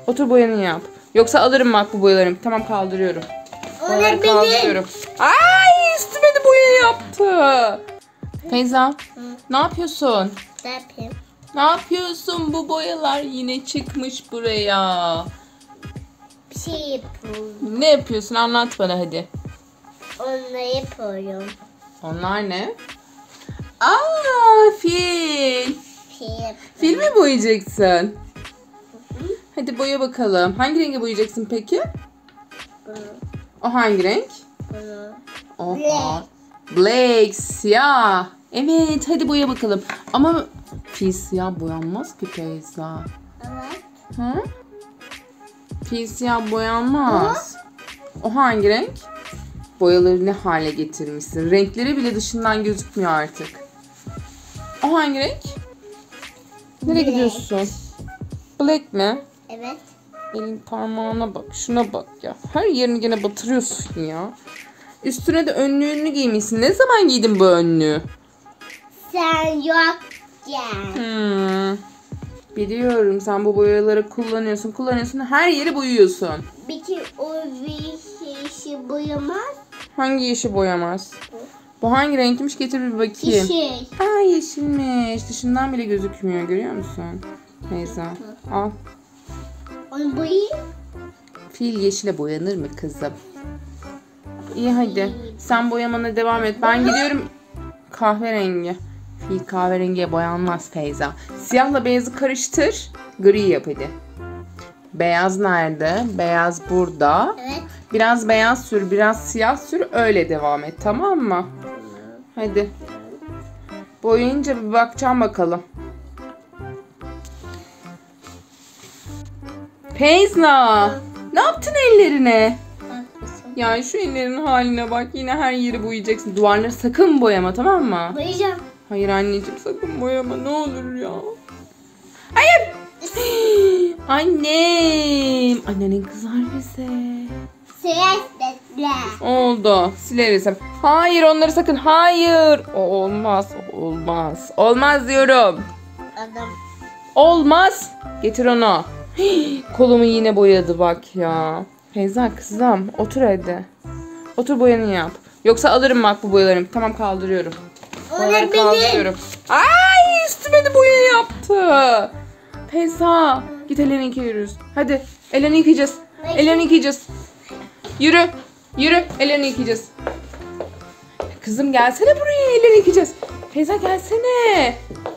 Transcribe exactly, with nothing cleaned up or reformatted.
Otur boyanı yap. Yoksa alırım bak bu boyalarımı. Tamam kaldırıyorum. Boyaları kaldırıyorum. Ay üstüme de boya yaptı. Feyza Hı. ne yapıyorsun? Ne yapayım? Ne yapıyorsun? Bu boyalar yine çıkmış buraya. Bir şey yapıyorum. Ne yapıyorsun? Anlat bana hadi. Onları yapıyorum. Onlar ne? Aa fil. Fil. Fil mi boyayacaksın? Hı hı. Hadi boya bakalım. Hangi renge boyayacaksın peki? Bunu. O hangi renk? Bunu. Oha. Black. Black, siyah. Evet, hadi boya bakalım. Ama fil siyah boyanmaz ki Feyza. Evet. Hı? Fil siyah boyanmaz. Hı? O hangi renk? Boyaları ne hale getirmişsin? Renkleri bile dışından gözükmüyor artık. O hangi renk? Nereye Black. gidiyorsun? Black mi? Evet. Elin parmağına bak. Şuna bak ya. Her yerini gene batırıyorsun ya. Üstüne de önlüğünü giymişsin. Ne zaman giydin bu önlüğü? Sen yokken. Hmm. Biliyorum. Sen bu boyaları kullanıyorsun. Kullanıyorsun. Her yeri boyuyorsun. Peki o yeşil boyamaz? Hangi yeşil boyamaz? Bu, bu hangi renkmiş? Getir bir bakayım. Yeşil. Aa yeşilmiş. Dışından bile gözükmüyor. Görüyor musun? Neyse. Al. Onu boyayayım. Fil yeşile boyanır mı kızım? İyi hadi. Sen boyamana devam et. Ben gidiyorum kahverengi. Fil kahverengiye boyanmaz Feyza. Siyahla beyazı karıştır. Gri yap hadi. Beyaz nerede? Beyaz burada. Evet. Biraz beyaz sür, biraz siyah sür. Öyle devam et. Tamam mı? Hadi. Boyayınca bir bakacağım bakalım. Feyza. Ne yaptın ellerine? Ya şu ellerin haline bak. Yine her yeri boyayacaksın. Duvarları sakın boyama, tamam mı? Boyayacağım. Hayır anneciğim sakın boyama. Ne olur ya. Hayır. Annem. Annenin kızar bize. Sileriz. Oldu. Sileriz. Hayır onları sakın. Hayır. O olmaz. O olmaz. Olmaz diyorum. Adam. Olmaz. Getir onu. Kolumu yine boyadı bak ya. Feyza kızım otur hadi. Otur boyanı yap. Yoksa alırım bak bu boyalarımı. Tamam kaldırıyorum. Boyaları kaldırıyorum. Ay üstüme de boya yaptı. Feyza git ellerini yıkıyoruz. Hadi ellerini yıkayacağız. Ellerini yıkayacağız. Yürü. Yürü ellerini yıkayacağız. Kızım gelsene buraya ellerini yıkayacağız. Feyza gelsene.